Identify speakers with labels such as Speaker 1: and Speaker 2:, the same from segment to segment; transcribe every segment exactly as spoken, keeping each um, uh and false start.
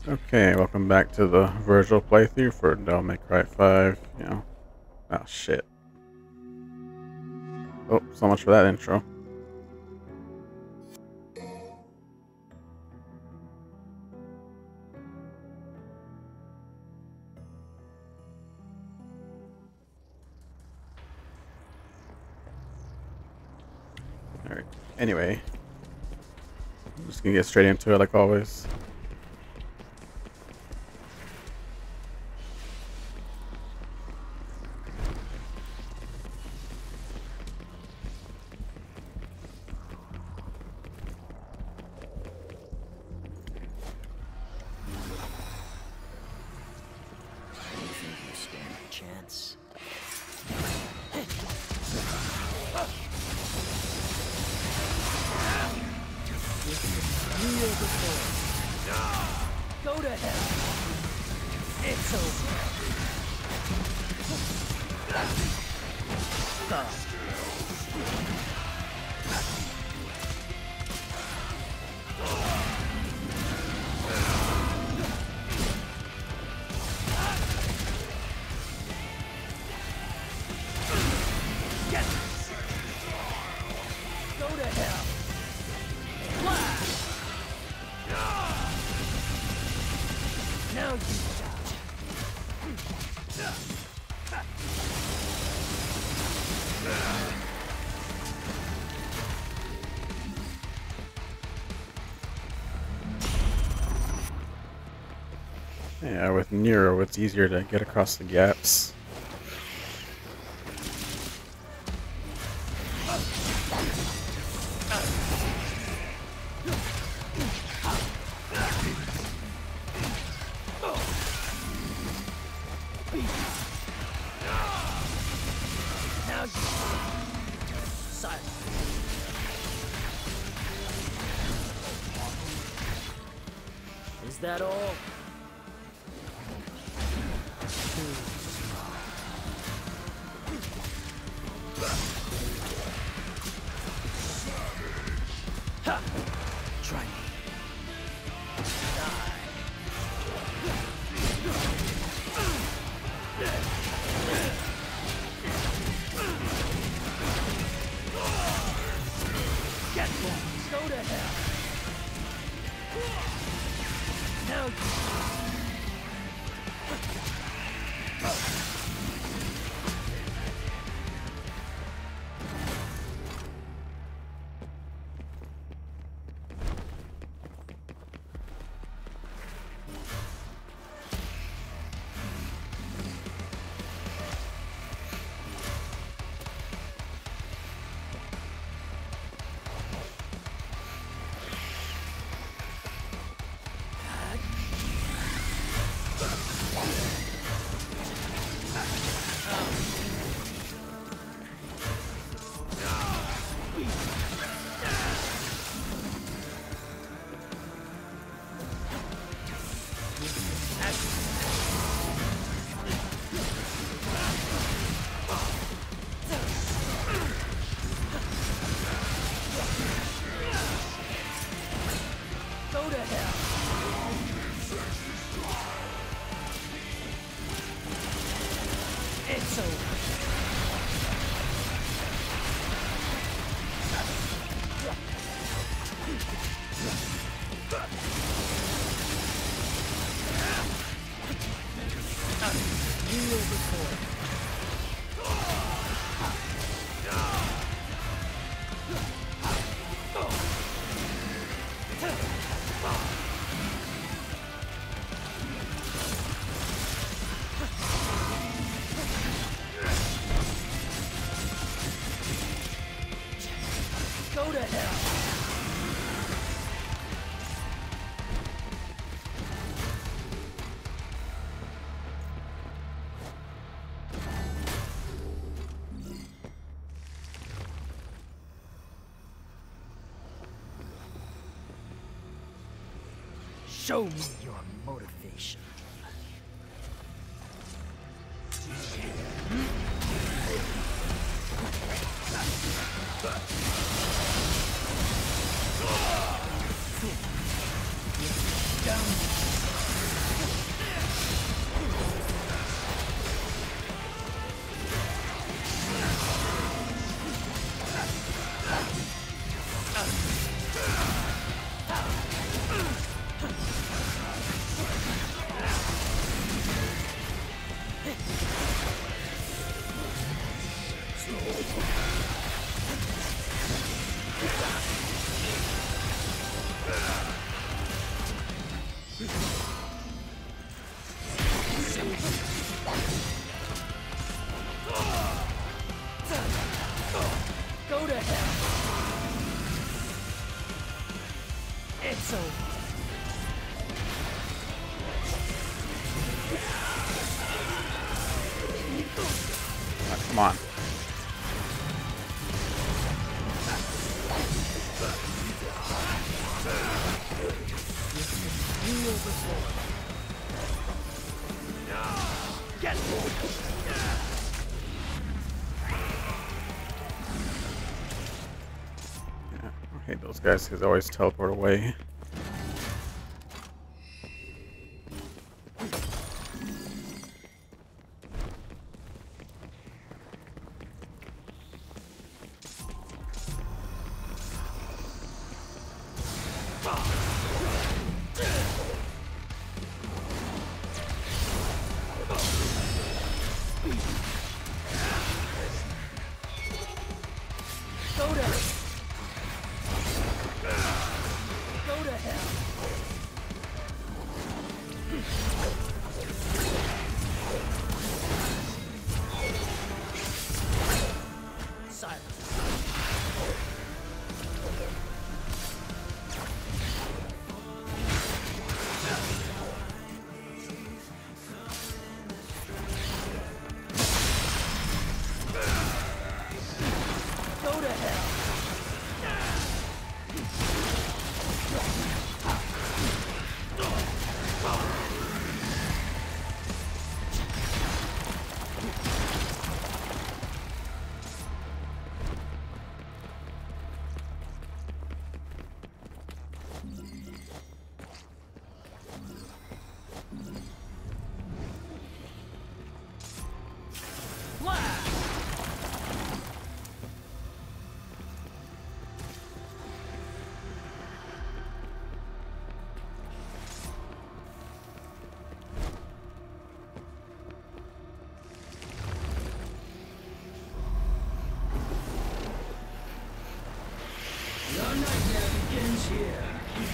Speaker 1: Okay, welcome back to the Vergil playthrough for Devil May Cry five, you know. Oh shit. Oh, so much for that intro. Alright, anyway. I'm just gonna get straight into it like always.
Speaker 2: You think you stand a chance? Kneel before. Go to hell. It's over. Stop. Get this. Go to hell. Flash. Now you
Speaker 1: Yeah, with Nero, it's easier to get across the gaps.
Speaker 2: Now you silence. Is that all? Ha! Try me. Get lost. Go to hell. Now you go to hell. It's over. Kneel before. Go to hell. Show me your motivation. Down.
Speaker 1: Come on.
Speaker 2: Kneel before me. Get
Speaker 1: Yeah, I hate those guys because they always teleport away.
Speaker 2: Go to Go to hell. Silence. Go to hell. Blast! Your nightmare begins here.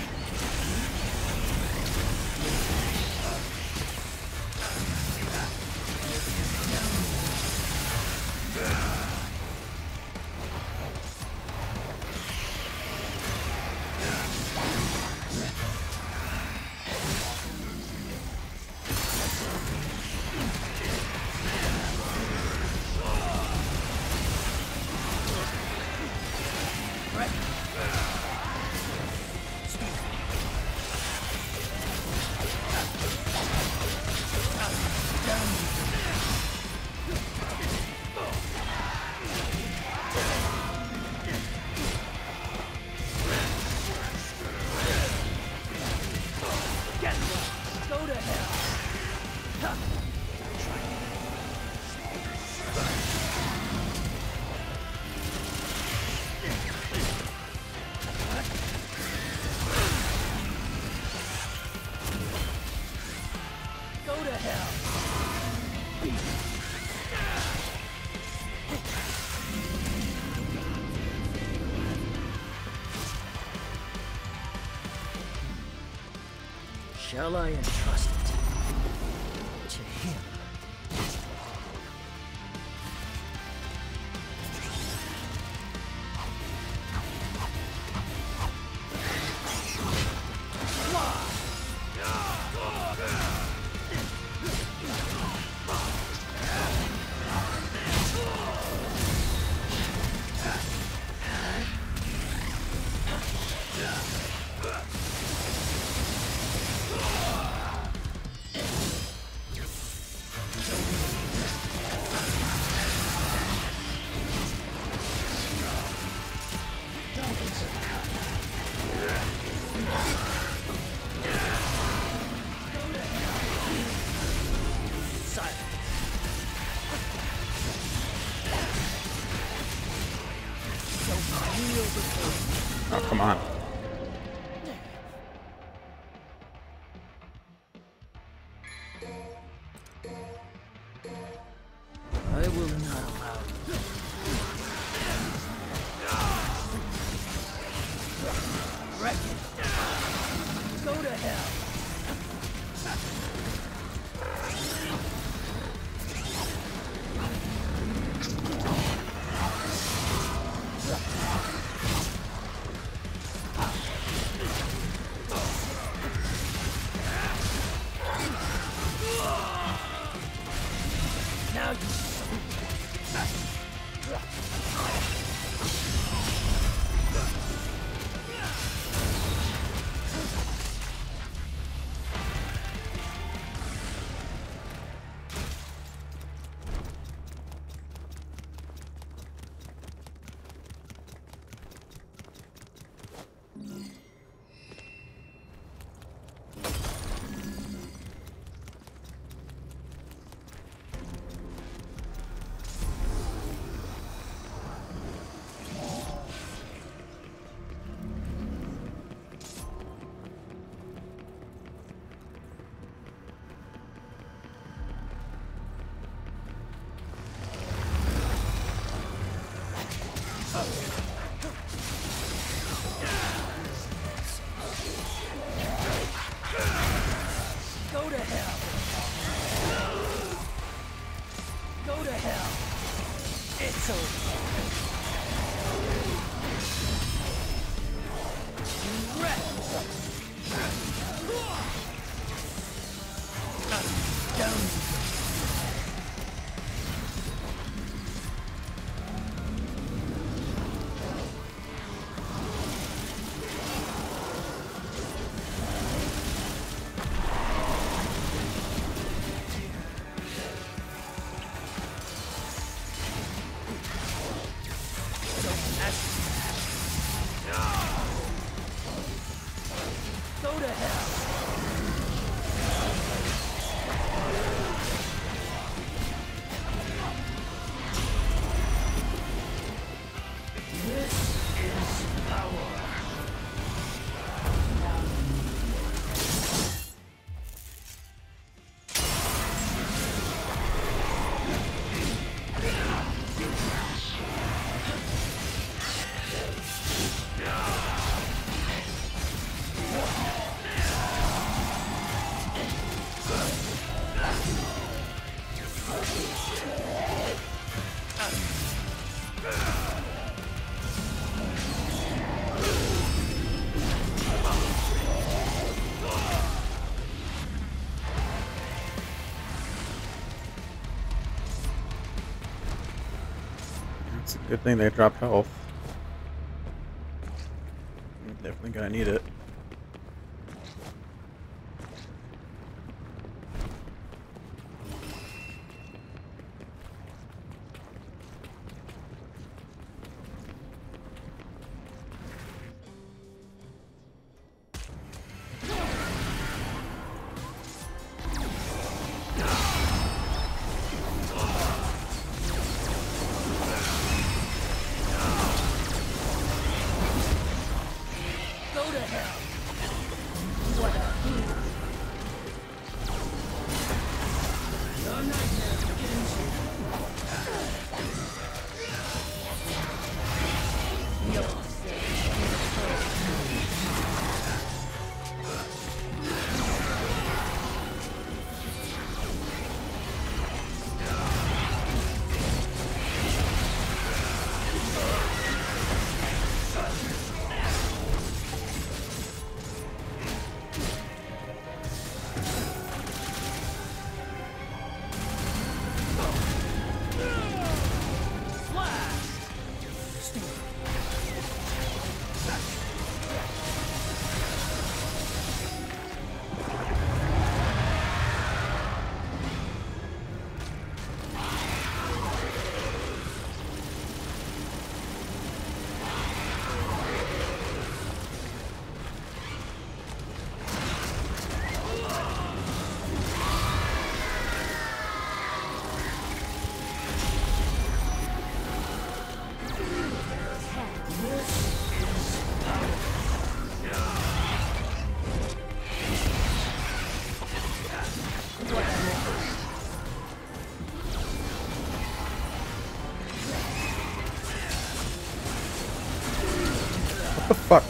Speaker 2: Get lost. Go to hell. Ha. Go to hell. Shall I entrust it to him?
Speaker 1: Oh, come on.
Speaker 2: I will not allow you. Vergil. Go to hell. Now you
Speaker 1: It's a good thing they drop health. Definitely gonna need it. What the fuck?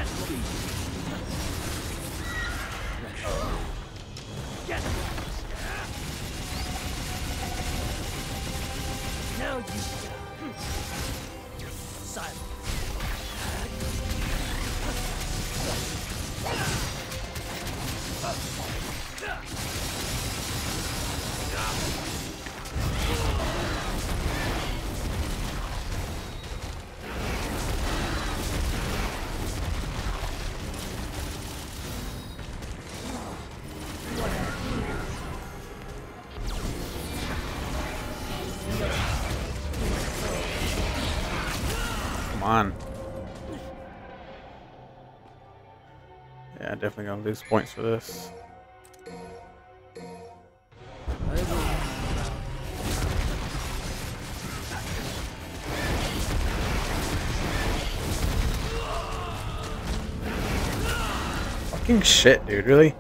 Speaker 2: That will be. Get it. Now you. Silence.
Speaker 1: Come on. Yeah, definitely gonna lose points for this. Fucking shit, dude, really?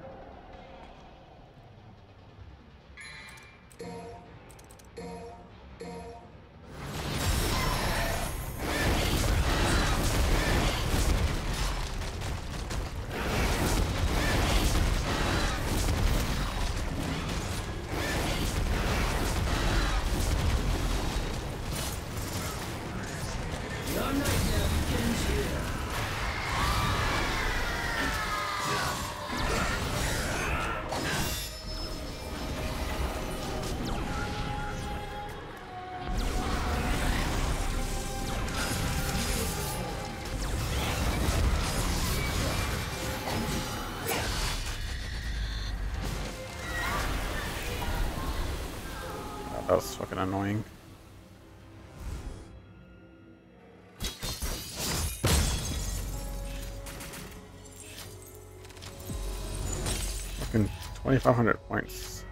Speaker 1: That was fucking annoying. Fucking twenty-five hundred points.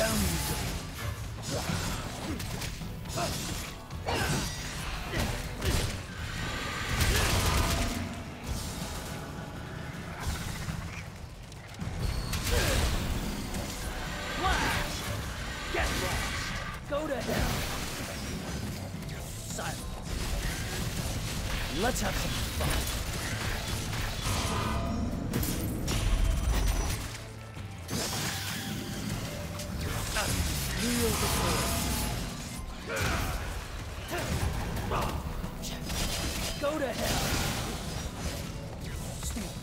Speaker 2: Down you go. Blast! Get lost! Go to hell! Silence. Let's have some fun. Feel the cold. Go to hell. Steve.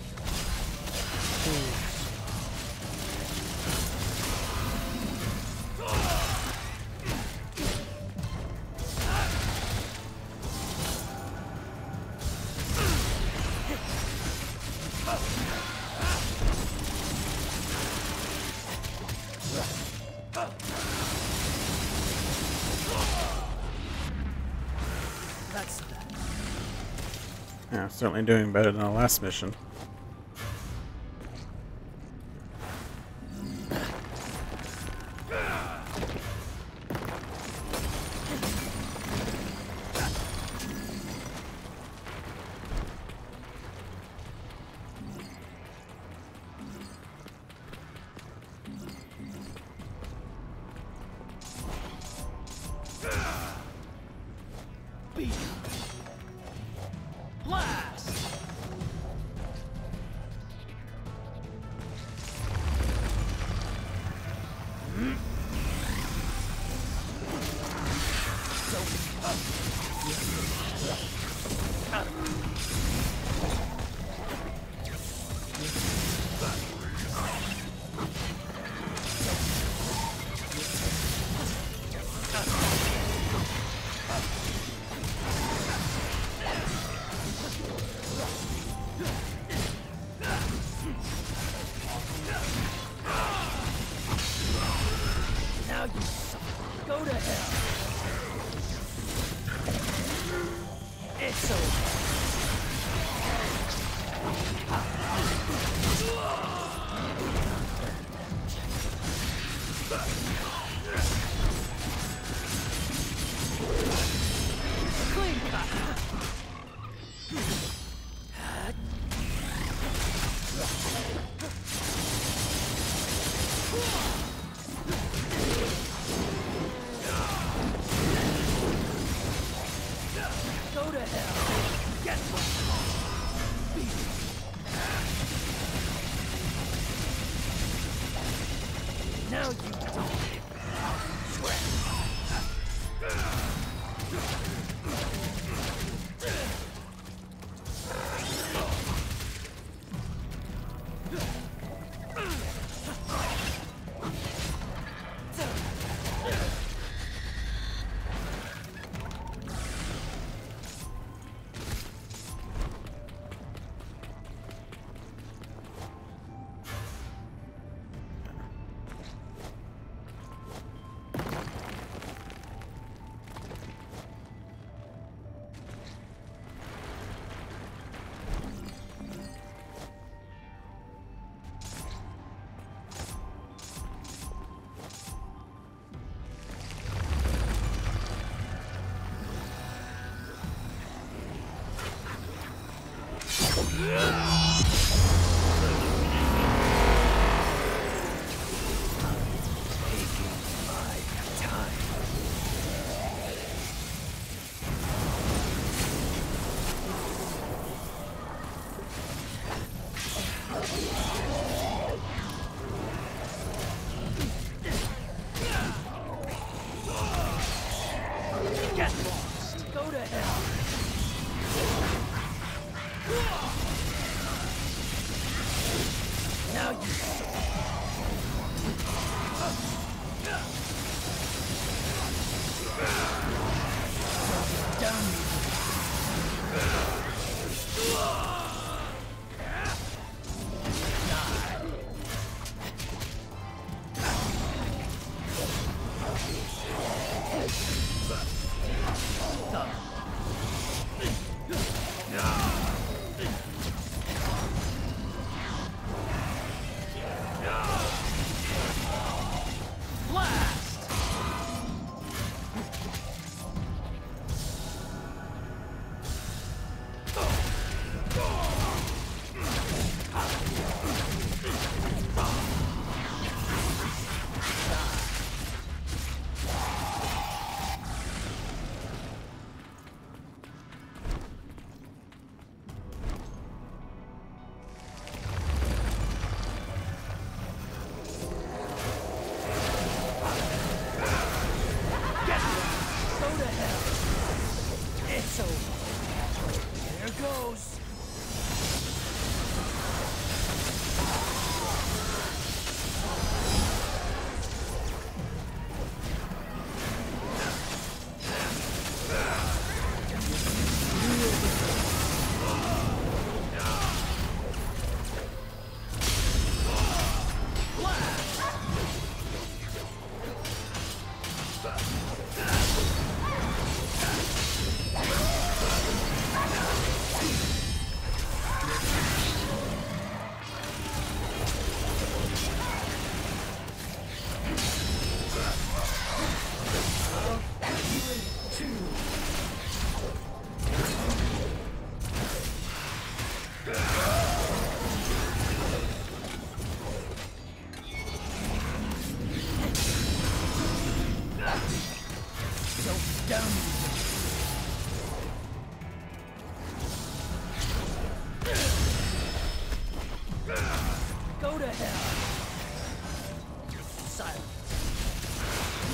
Speaker 2: That's that.
Speaker 1: Yeah, certainly doing better than the last mission.
Speaker 2: Beat. Blast! Now you suck. Go to hell. It's over. Clean cut. Go to hell. Get one. Beat it. Now you don't. Sweat.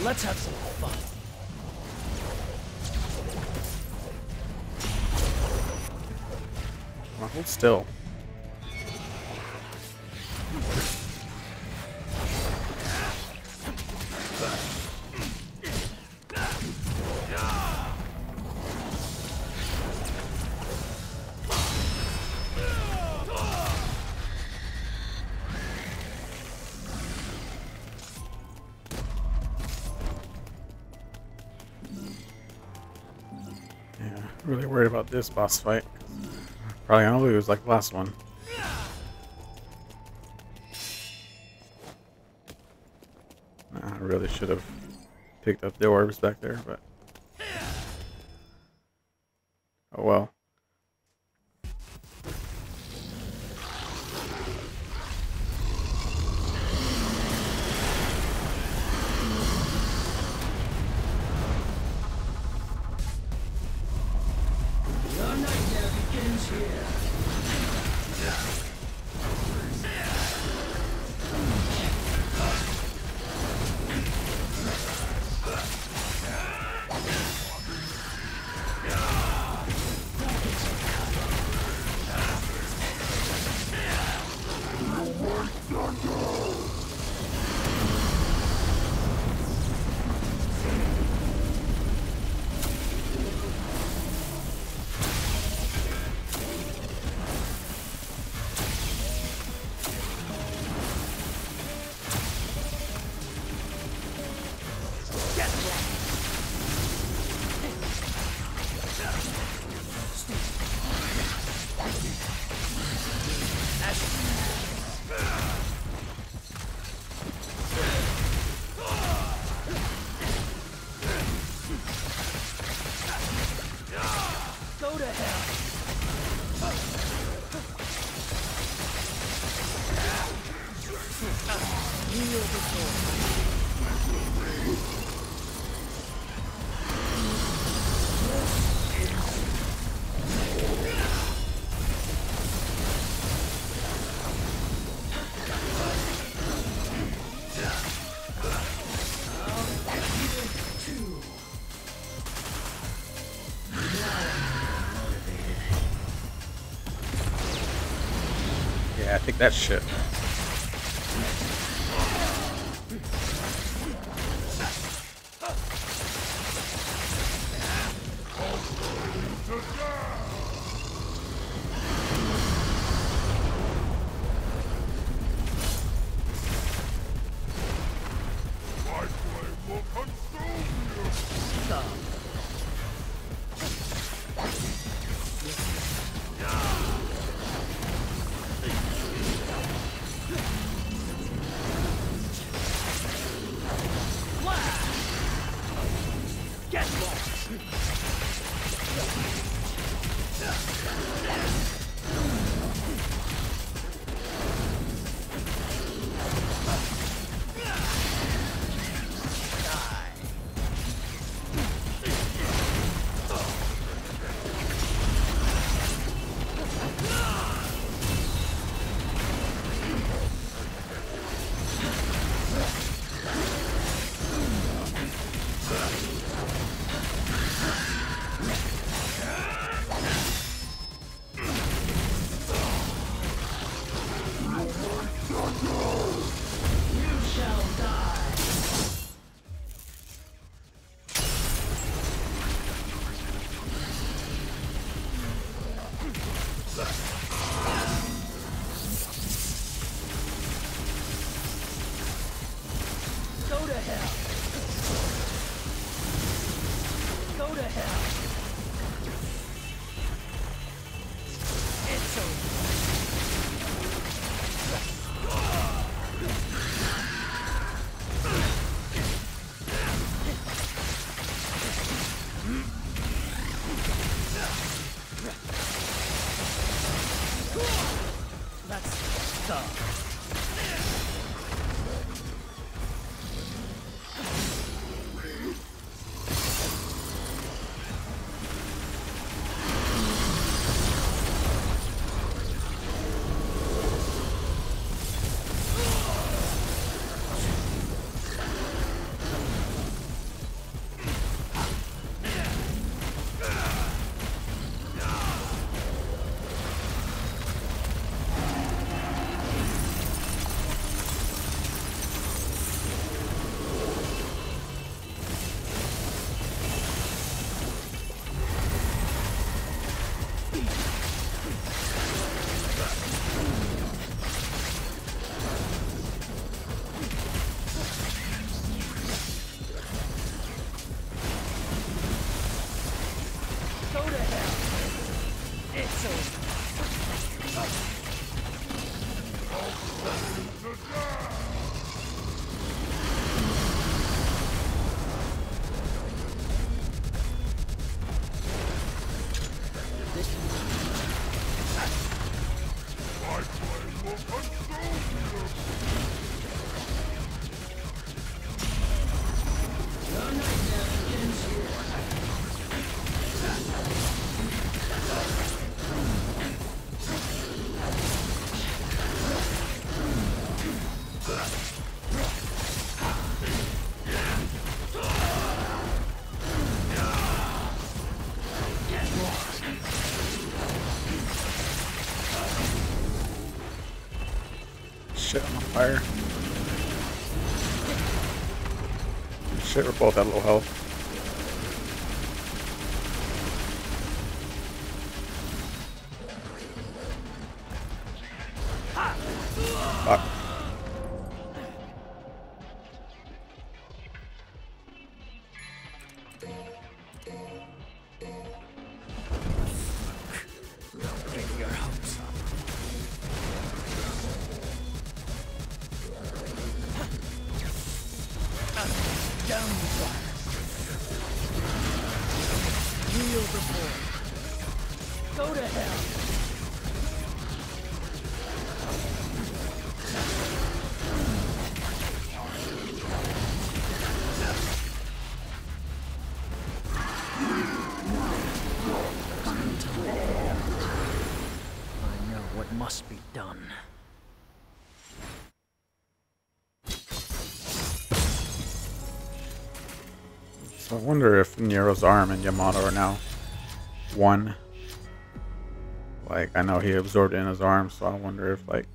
Speaker 2: Let's have some fun.
Speaker 1: Well, hold still. Yeah, really worried about this boss fight. Probably gonna lose like the last one. I really should have picked up the orbs back there, but oh well.
Speaker 2: Your nightmare begins here. Go to hell. Kneel before.
Speaker 1: Yeah, take that shit.
Speaker 2: Stop. Get lost. Go to hell. Go to hell. It's over. Let's stop.
Speaker 1: Fire. Shit, we're both at low health. Fuck.
Speaker 2: Get your hopes up. Down you fire. Kneel before. Go to hell. I know what must be done.
Speaker 1: So I wonder if Nero's arm and Yamato are now one. Like, I know he absorbed it in his arm, so I wonder if, like...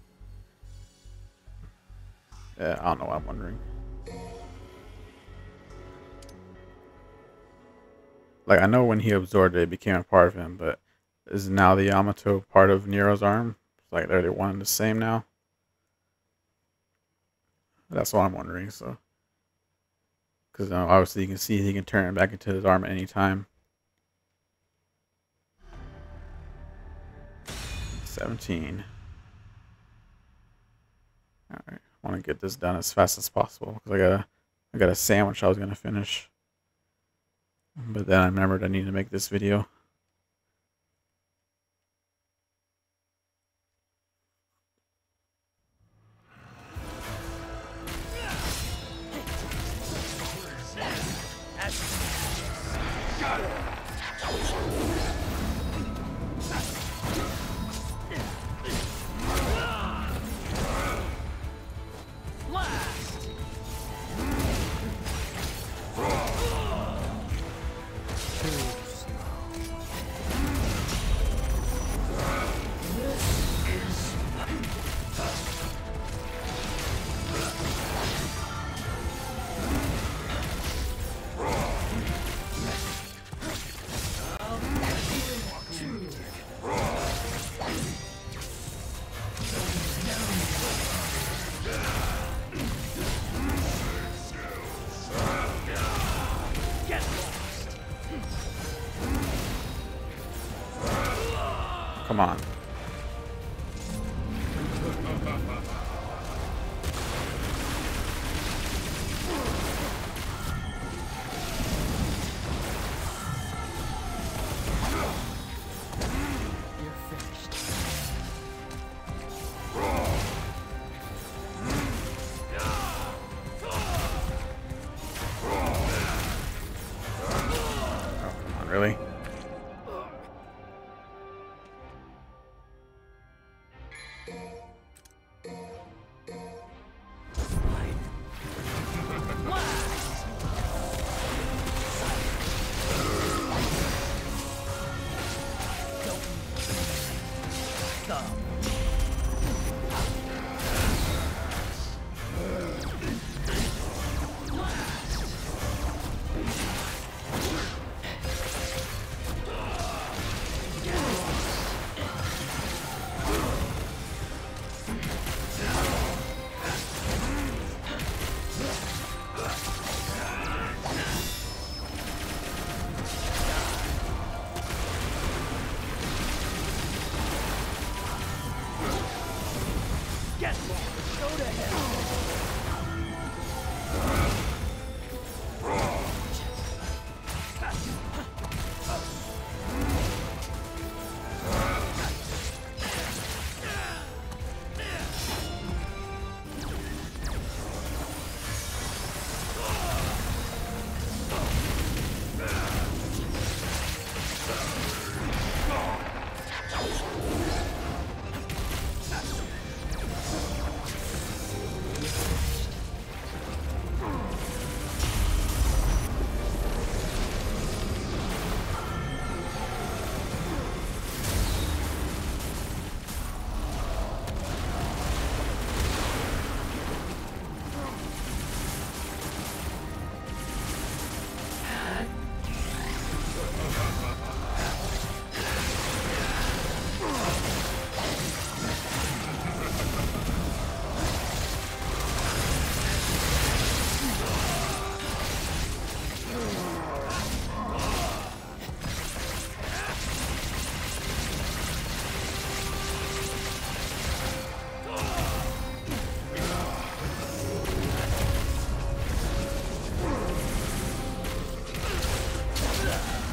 Speaker 1: Yeah, I don't know what I'm wondering. Like, I know when he absorbed it, it became a part of him, but is now the Yamato part of Nero's arm? Like, are they one and the same now? That's what I'm wondering, so... Because uh, obviously you can see he can turn it back into his arm at any time. seventeen. Alright, I want to get this done as fast as possible because I got a, I got a sandwich I was going to finish. But then I remembered I need to make this video. Come on. Really?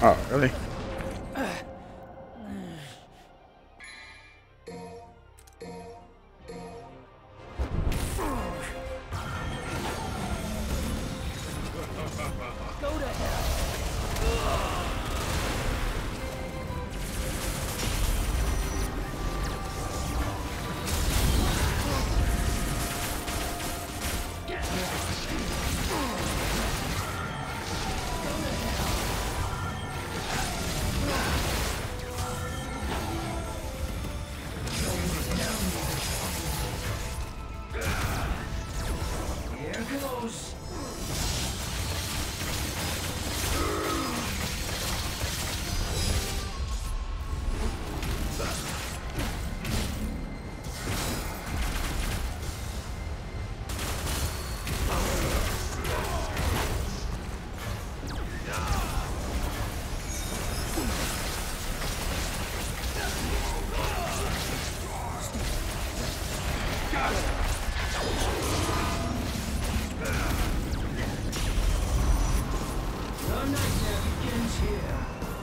Speaker 1: Oh, really?
Speaker 2: Go to hell. Here goes. The nightmare begins here.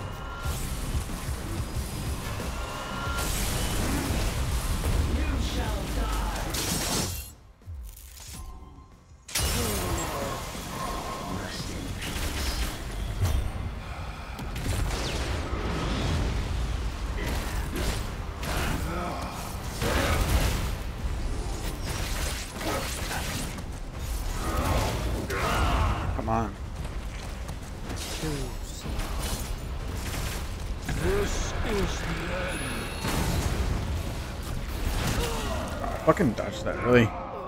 Speaker 2: You shall die. Rest in peace.
Speaker 1: Come on.
Speaker 2: This is the end.
Speaker 1: Fucking dodge that, really?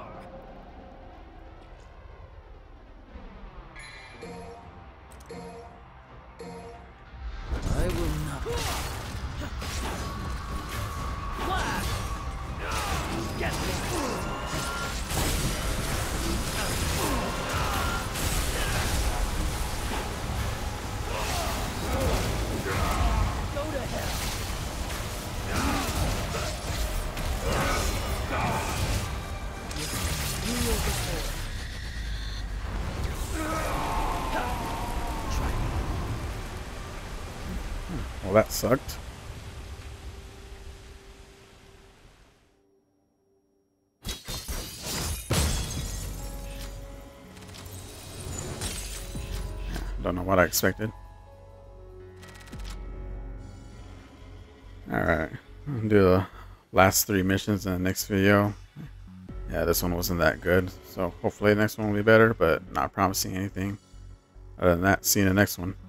Speaker 2: I will not. Flash! Get me! Go to hell! You will before.
Speaker 1: Well, that sucked. Don't know what I expected. Alright, I'll do the last three missions in the next video. Yeah, this one wasn't that good, so hopefully the next one will be better, but not promising anything. Other than that, see you in the next one.